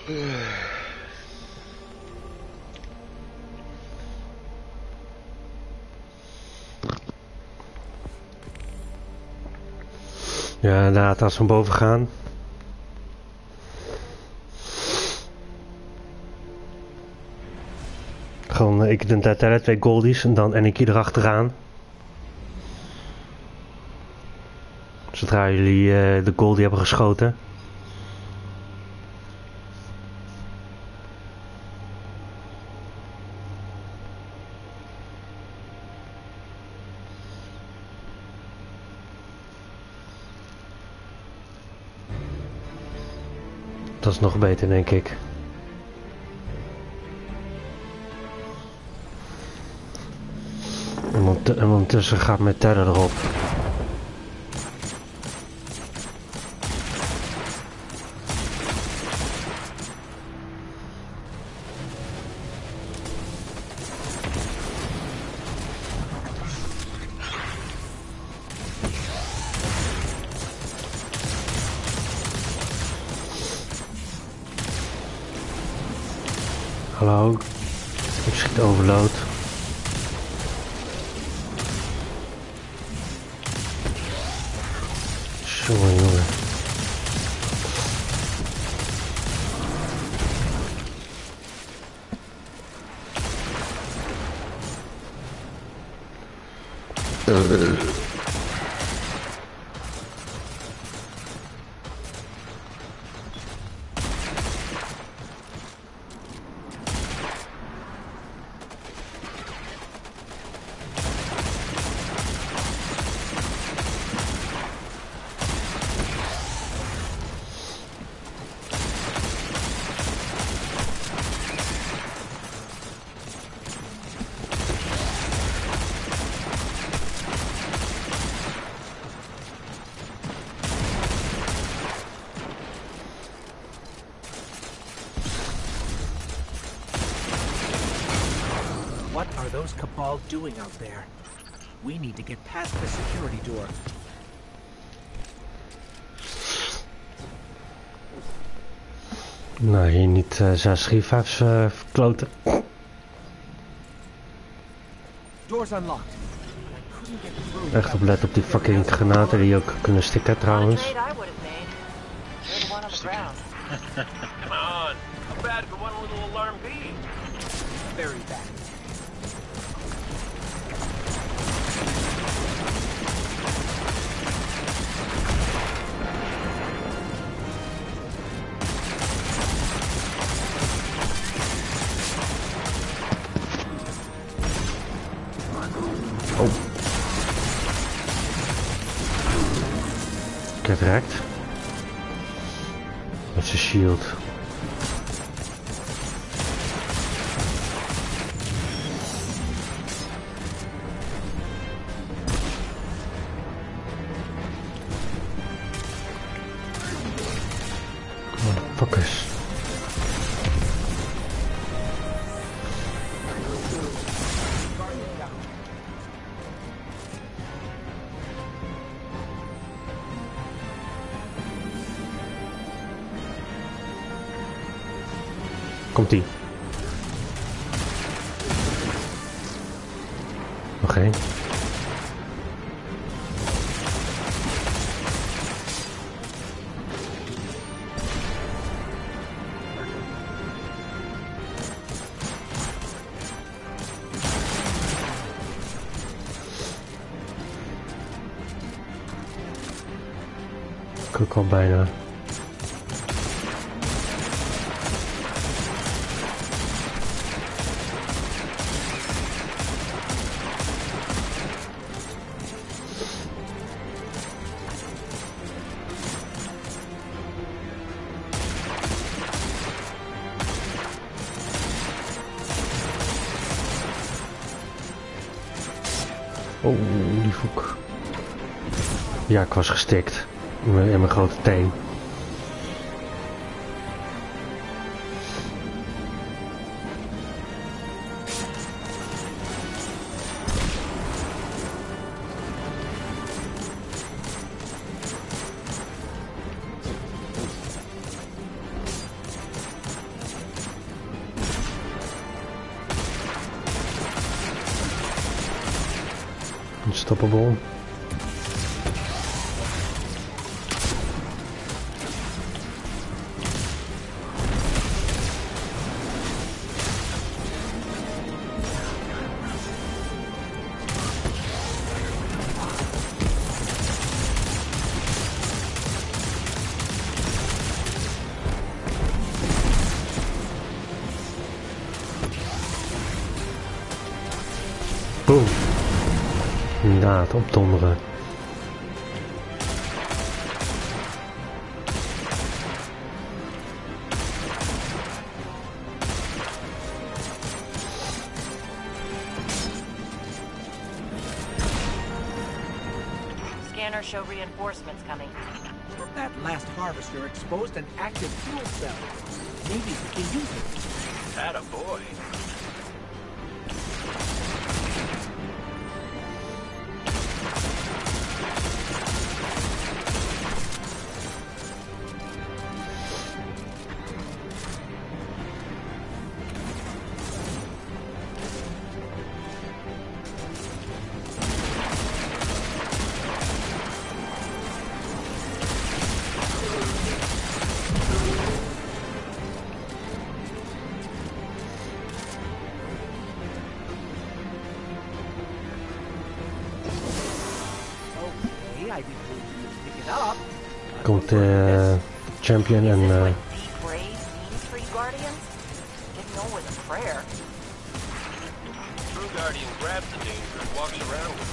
Ja, inderdaad, als we boven gaan. Gewoon, ik identiteit 2 goldies en ik hier erachteraan. Zodra jullie de goldie hebben geschoten. Dat is nog beter, denk ik. En ondertussen gaat mijn teller erop. Hallo, ik schiet overload. Jongen, jongen. What are those Cabal doing out there? We need to get past the security door. Nou, hier niet 6 revives verkloten. Doors unlocked. Echt oplet op die fucking granaten die ook kunnen stikken trouwens. Come on, how bad could one little alarm be? Very bad. Oh. Ik heb rekt. Met zijn shield. Motherfuckers. Komt-ie. Nog één. Ik ook al bijna. Oh, die voek. Ja, ik was gestikt. In mijn grote teen. Unstoppable. Boom. Inderdaad, opdonderen. Scanners show reinforcements coming. That last harvester exposed an active fuel cell. Maybe we can use it. Atta boy. Okay, I didn't really pick it up. Komt de champion en... Is this what deep rays means for you Guardians? Didn't know it was a prayer. True Guardian grabs the danger and walks around with it.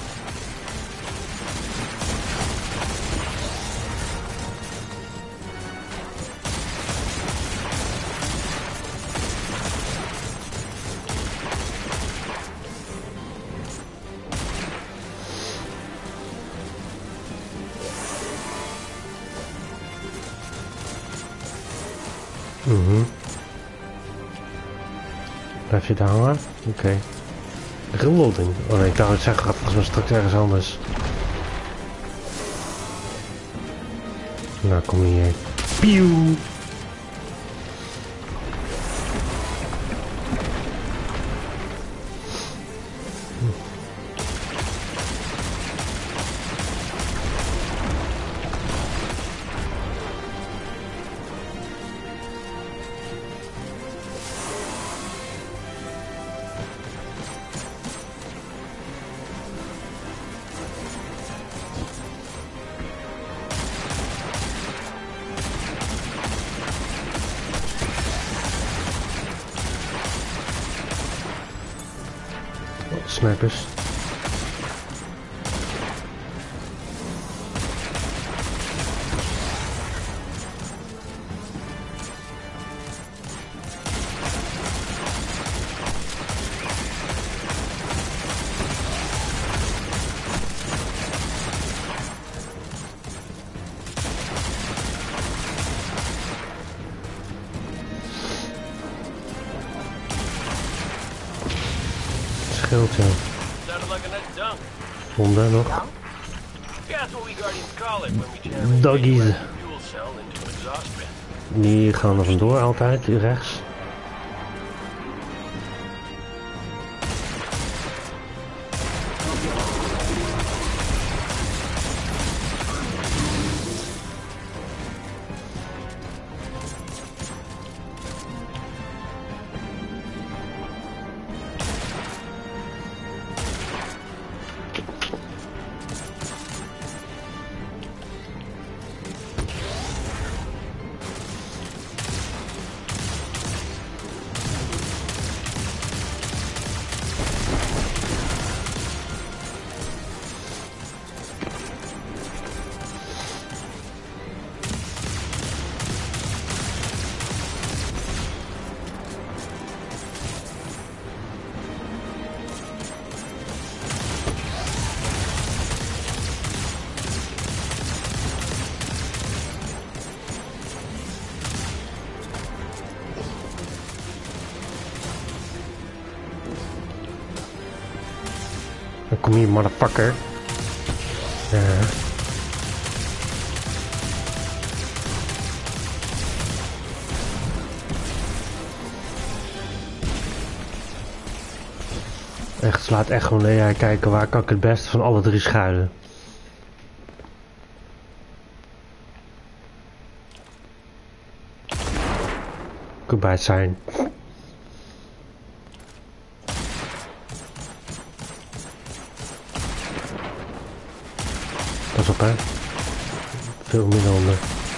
Blijf je daar hangen? Oké. Reloading. Oh nee, ik dacht het zeggen gaat volgens mij straks ergens anders. Nou, kom hier. Pieuw! Snipers. Scheelt, ja. Sounded like a nice dunk. Honden nog. Dunk? Yeah, that's what we Guardians call it when we jam Doggies. a fuel cell into an exhaust vent. Die gaan er vandoor altijd, rechts. Kom hier, motherfucker. Ja. Echt, slaat echt gewoon neer. Kijken waar kan ik het beste van alle drie schuilen. Kan bij het zijn. Pas op hè. Veel minder onder.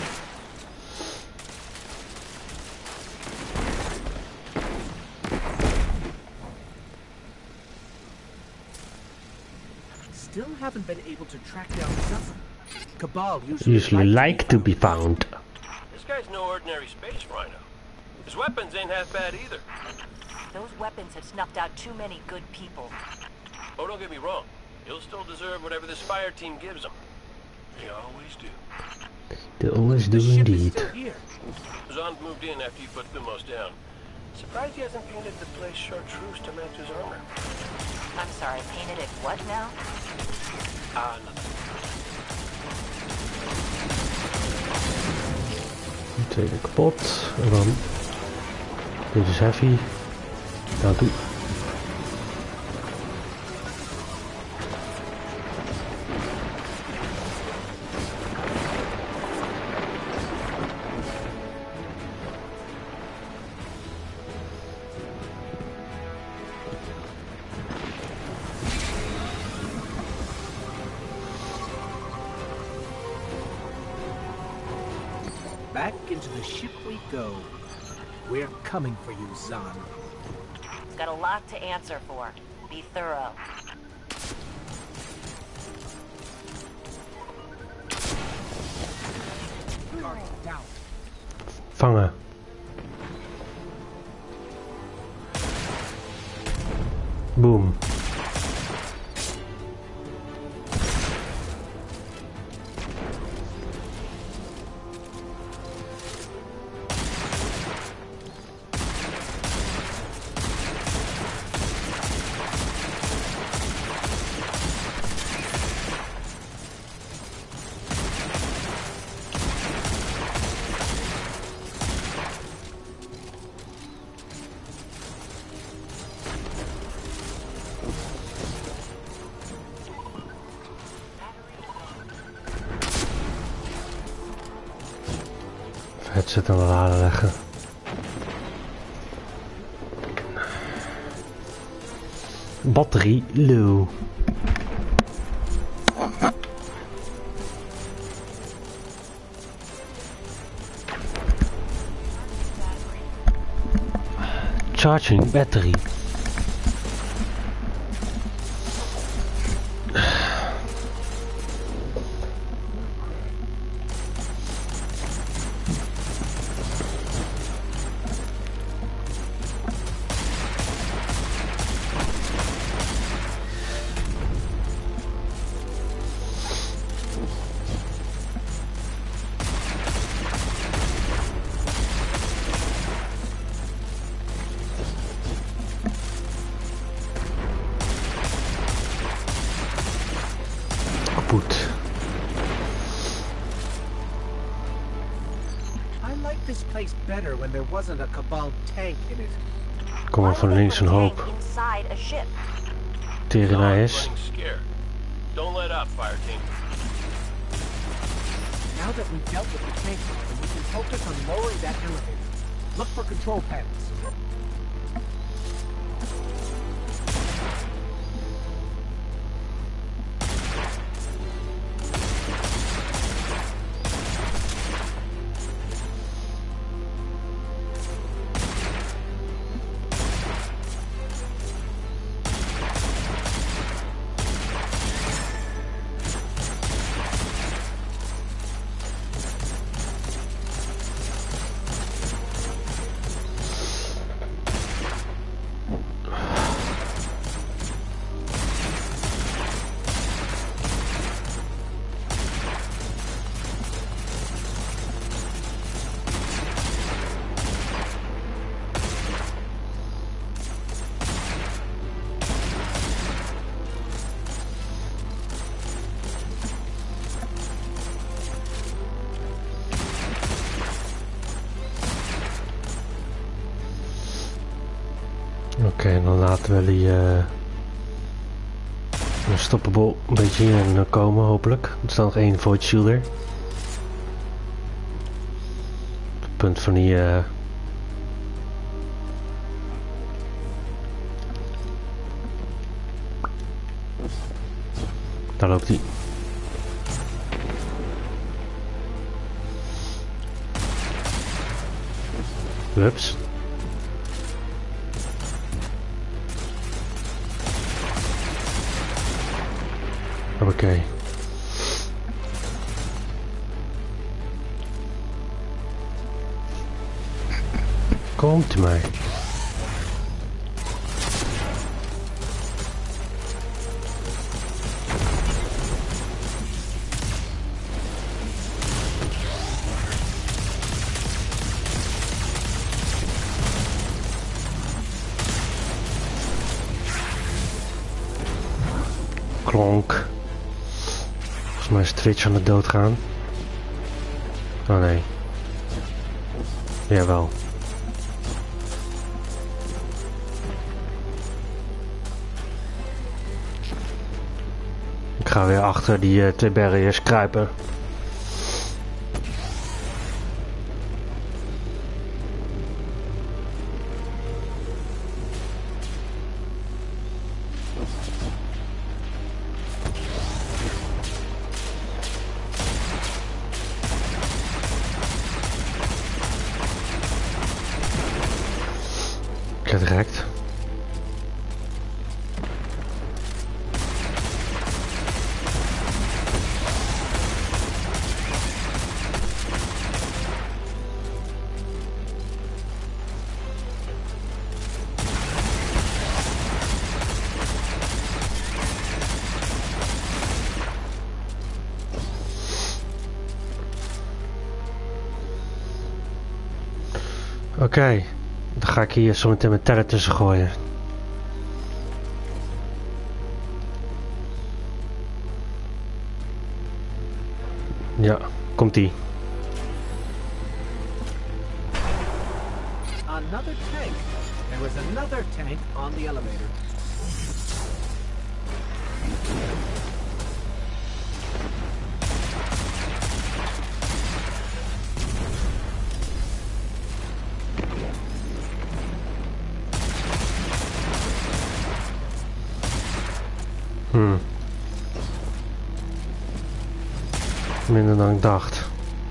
Still haven't been able to track down Zan. Cabal Usually like to be found. This guy's no ordinary space rhino. His weapons ain't half bad either. Those weapons have snuffed out too many good people. Oh, don't get me wrong. He'll still deserve whatever this fire team gives him. They always do. They always do The ship is indeed. still here. Zan moved in after you put Thumos down. Surprised he hasn't painted the place chartreuse to match his armor. I'm sorry, painted it what now? Nothing. Tweede kapot. En dan... Dit is heavy. Daar toe. Back into the ship we go. We're coming for you, Zan. It's got a lot to answer for. Be thorough. Guardian down. Vangen. Boom. Het zit aan de laden leggen. Batterie low. Charging battery. Kapot. I liked this place better when there wasn't a Cabal tank in it. Kom maar van links een hoop. Inside a ship. Terenij is. Running scared. Don't let up, fire team. Now that we've dealt with the tank, we can focus on lowering that elevator. Look for control panels. Oké, dan laten we die Een stoppable een beetje in komen hopelijk. Er staat nog 1 void shielder. Het punt van die... Daar loopt hij. Hups. Oké. Komt u mij. Klonk. Volgens mij is Twitch aan de dood gaan. Oh nee. Jawel. Ik ga weer achter die 2 barriers kruipen. Direct. Oké. Dan ga ik hier zo meteen mijn terren tussen gooien. Ja, komt-ie. Another tank. There was another tank on the elevator. Minder dan ik dacht.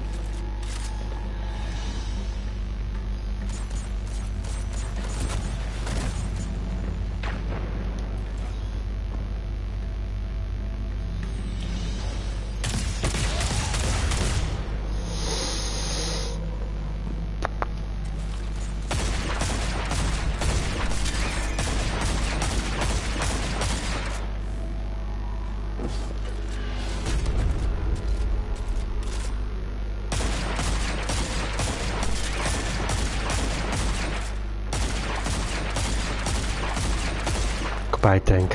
Tank.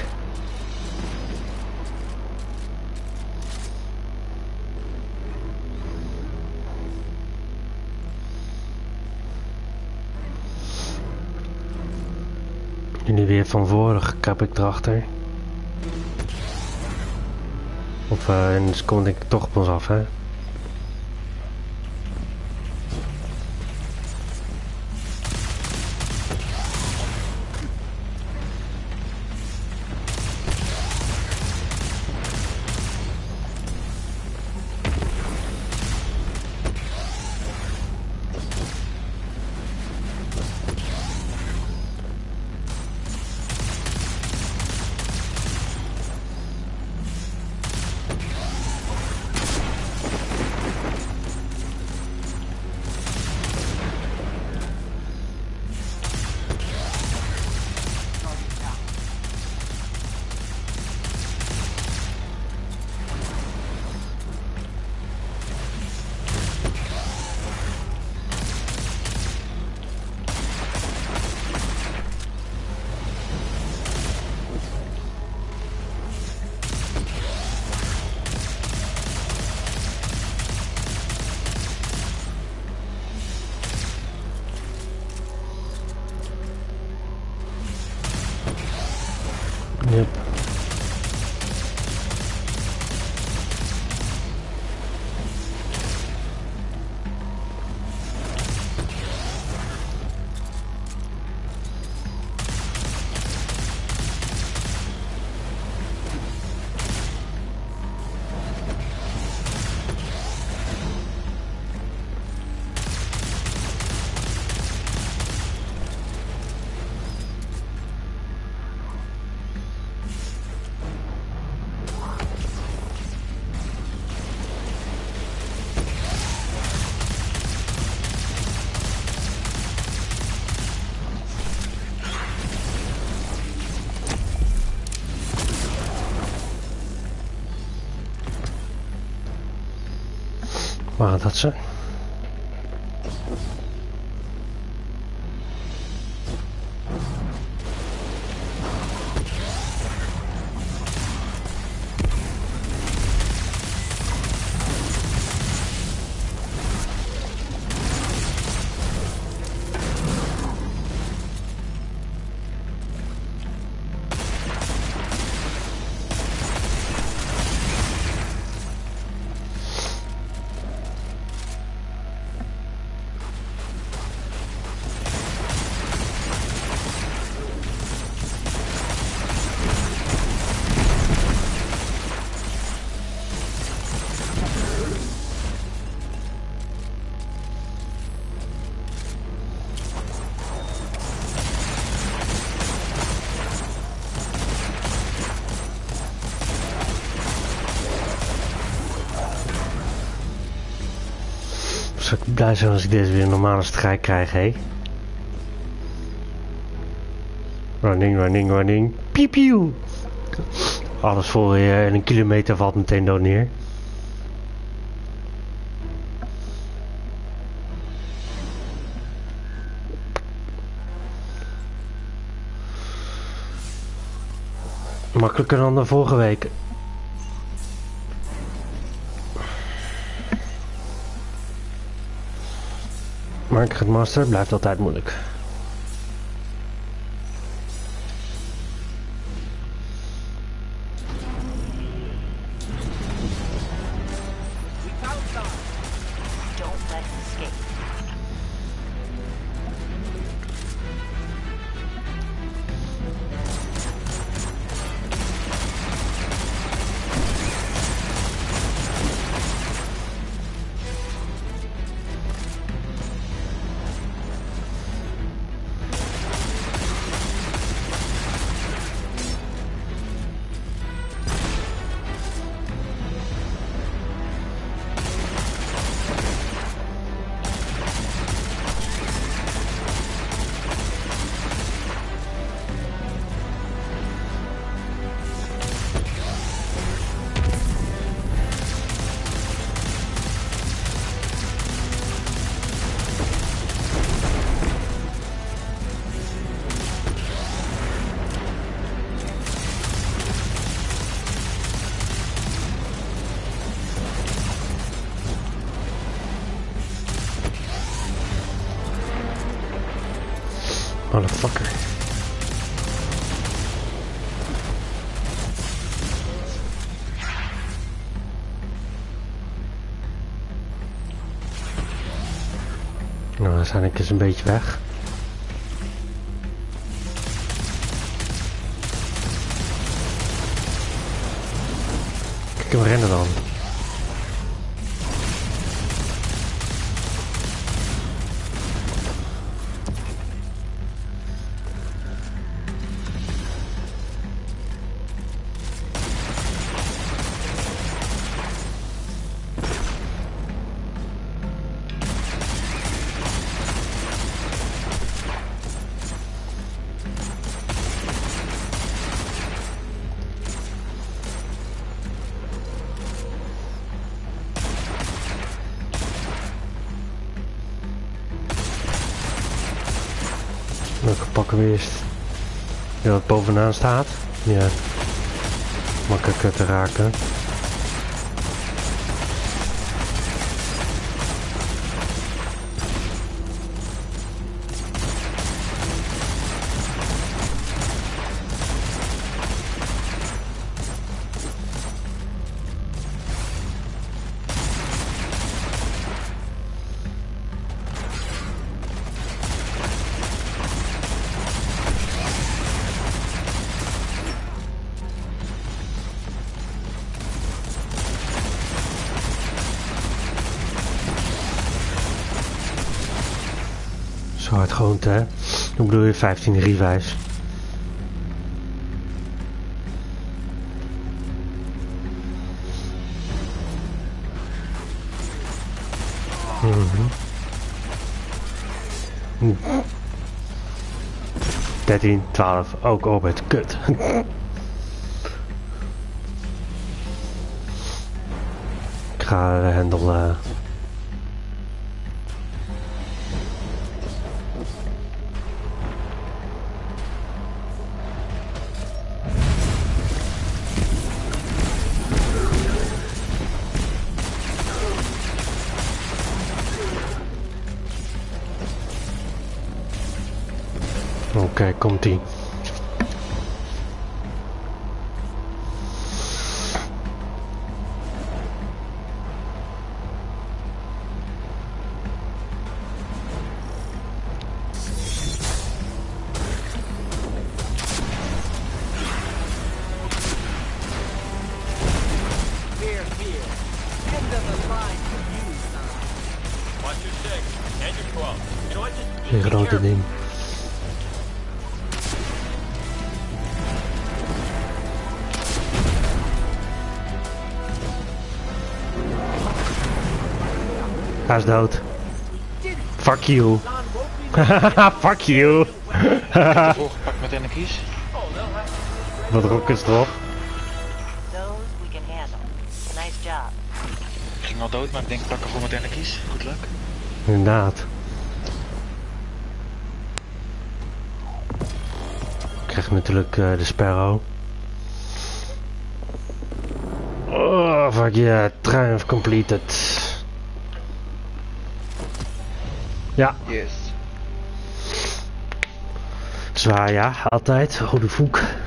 Jullie weer van voren kap ik erachter. Of en dus kom ik toch op ons af, hè? laat dat zijn. Zou ik blij zijn als ik deze weer een normale strijd krijg, hé? Running. Piep. Alles voor je in een kilometer valt meteen dood neer. Makkelijker dan de vorige week. Maar het master blijft altijd moeilijk. Don't let him escape. Motherfucker. Nou, dan zijn ik eens een beetje weg. Kijk hem rennen dan. Welke pakken we eerst? Ja, dat bovenaan staat. Ja. Makkelijker te raken. Zo hard gewoond, hè? Hoe bedoel je 15 revives? Mhm. 13, 12, ook op het kut. Ik ga de hendel Oké, komt-ie. Here, here. End of the line for you, son. Watch your 6 and your 12. You know what? Just Een be grote careful. ding. Hij is dood. Fuck you. Don woke me Fuck you. Volgepakt met energies. Wat rockets erop. Those we can handle. Nice job. Ik ging al dood, maar ik denk pakken voor met energies. Goed luck. Inderdaad. Ik krijg natuurlijk de Sparrow. Oh, fuck yeah. Triumph completed. Ja, Yes. zwaar ja, altijd. Goede voek.